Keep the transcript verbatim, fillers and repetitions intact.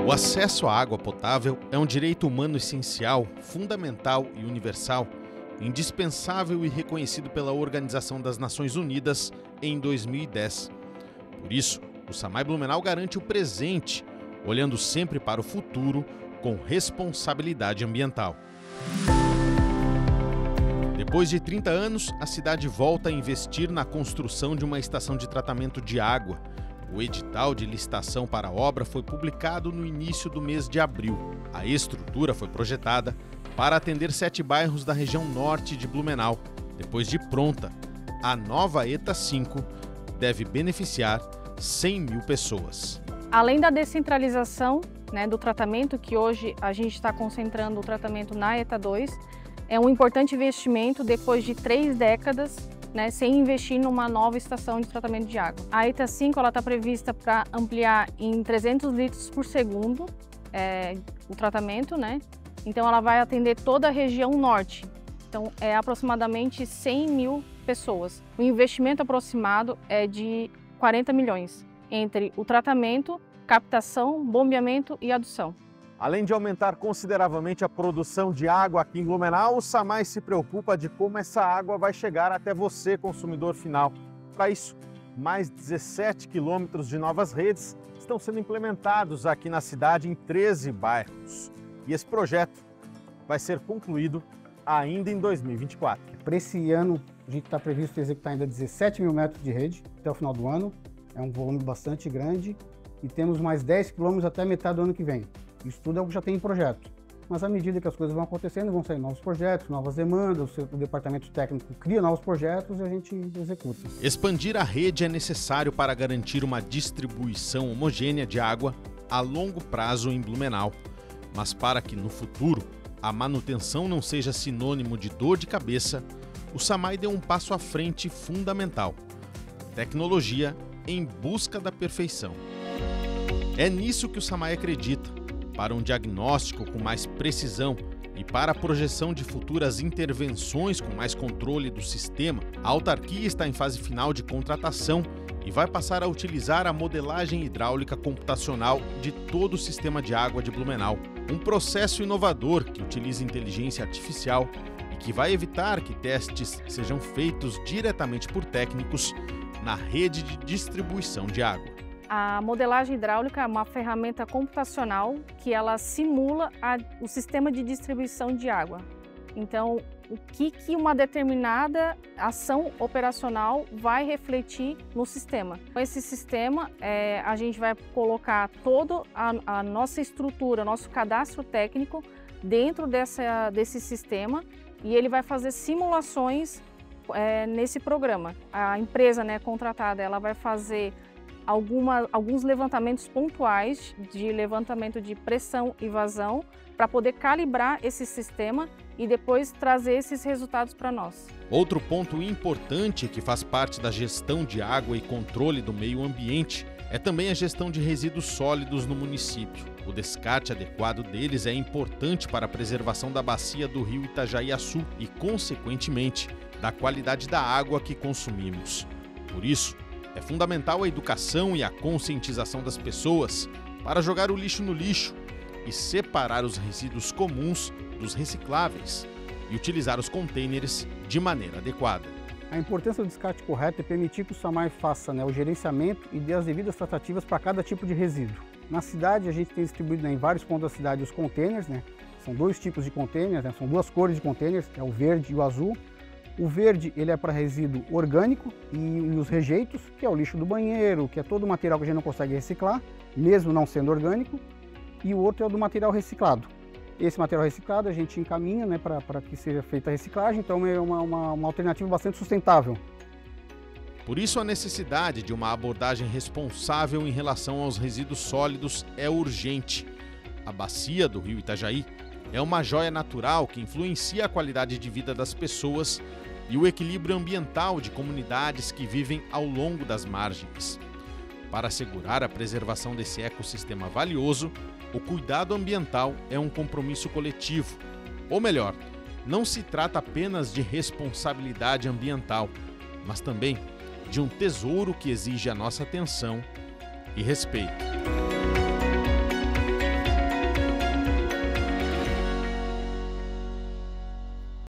O acesso à água potável é um direito humano essencial, fundamental e universal, indispensável e reconhecido pela Organização das Nações Unidas em dois mil e dez. Por isso, o SAMAI Blumenau garante o presente, olhando sempre para o futuro com responsabilidade ambiental. Depois de trinta anos, a cidade volta a investir na construção de uma estação de tratamento de água. O edital de licitação para a obra foi publicado no início do mês de abril. A estrutura foi projetada para atender sete bairros da região norte de Blumenau. Depois de pronta, a nova ETA cinco deve beneficiar cem mil pessoas. Além da descentralização, né, do tratamento, que hoje a gente está concentrando o tratamento na ETA dois, é um importante investimento depois de três décadas, né, sem investir numa nova estação de tratamento de água. A ETA cinco está prevista para ampliar em trezentos litros por segundo é, o tratamento, né? Então ela vai atender toda a região norte. Então é aproximadamente cem mil pessoas. O investimento aproximado é de quarenta milhões, entre o tratamento, captação, bombeamento e adução. Além de aumentar consideravelmente a produção de água aqui em Blumenau, o SAMAI se preocupa de como essa água vai chegar até você, consumidor final. Para isso, mais dezessete quilômetros de novas redes estão sendo implementados aqui na cidade em treze bairros. E esse projeto vai ser concluído ainda em dois mil e vinte e quatro. Para esse ano, a gente está previsto executar ainda dezessete mil metros de rede até o final do ano. É um volume bastante grande e temos mais dez quilômetros até metade do ano que vem. Isso tudo é o que já tem em projeto. Mas à medida que as coisas vão acontecendo, vão sair novos projetos, novas demandas, o departamento técnico cria novos projetos e a gente executa. Expandir a rede é necessário para garantir uma distribuição homogênea de água a longo prazo em Blumenau. Mas para que no futuro a manutenção não seja sinônimo de dor de cabeça, o SAMAI deu um passo à frente fundamental: tecnologia em busca da perfeição. É nisso que o SAMAI acredita. Para um diagnóstico com mais precisão e para a projeção de futuras intervenções com mais controle do sistema, a autarquia está em fase final de contratação e vai passar a utilizar a modelagem hidráulica computacional de todo o sistema de água de Blumenau. Um processo inovador que utiliza inteligência artificial e que vai evitar que testes sejam feitos diretamente por técnicos na rede de distribuição de água. A modelagem hidráulica é uma ferramenta computacional que ela simula a, o sistema de distribuição de água. Então, o que, que uma determinada ação operacional vai refletir no sistema. Com esse sistema, é, a gente vai colocar toda a, a nossa estrutura, nosso cadastro técnico dentro dessa, desse sistema e ele vai fazer simulações é, nesse programa. A empresa, né, contratada, ela vai fazer Alguma, alguns levantamentos pontuais de levantamento de pressão e vazão para poder calibrar esse sistema e depois trazer esses resultados para nós. Outro ponto importante que faz parte da gestão de água e controle do meio ambiente é também a gestão de resíduos sólidos no município. O descarte adequado deles é importante para a preservação da bacia do rio Itajaí-Açu e, consequentemente, da qualidade da água que consumimos. Por isso, é fundamental a educação e a conscientização das pessoas para jogar o lixo no lixo e separar os resíduos comuns dos recicláveis e utilizar os contêineres de maneira adequada. A importância do descarte correto é permitir que o SAMAI faça, né, o gerenciamento e dê as devidas tratativas para cada tipo de resíduo. Na cidade, a gente tem distribuído, né, em vários pontos da cidade os contêineres, né? São dois tipos de contêineres, né? São duas cores de contêineres, é o verde e o azul. O verde ele é para resíduo orgânico e, e os rejeitos, que é o lixo do banheiro, que é todo o material que a gente não consegue reciclar, mesmo não sendo orgânico. E o outro é o do material reciclado. Esse material reciclado a gente encaminha, né, para que seja feita a reciclagem, então é uma, uma, uma alternativa bastante sustentável. Por isso a necessidade de uma abordagem responsável em relação aos resíduos sólidos é urgente. A bacia do rio Itajaí é uma joia natural que influencia a qualidade de vida das pessoas e o equilíbrio ambiental de comunidades que vivem ao longo das margens. Para assegurar a preservação desse ecossistema valioso, o cuidado ambiental é um compromisso coletivo. Ou melhor, não se trata apenas de responsabilidade ambiental, mas também de um tesouro que exige a nossa atenção e respeito.